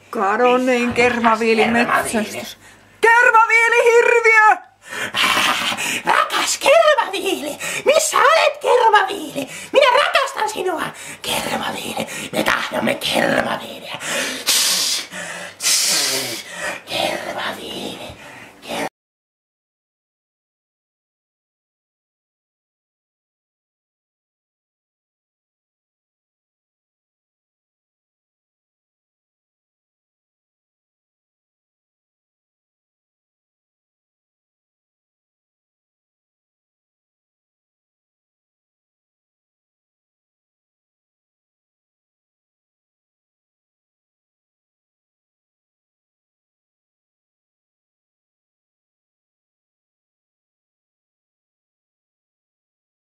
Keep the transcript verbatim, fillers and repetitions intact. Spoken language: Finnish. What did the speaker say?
Kadonneen kermaviilin metsästys. Kermaviilihirviö! Rakas Kermaviili! Missä olet, Kermaviili? Minä rakastan sinua, Kermaviili. Me tahdomme Kermaviili.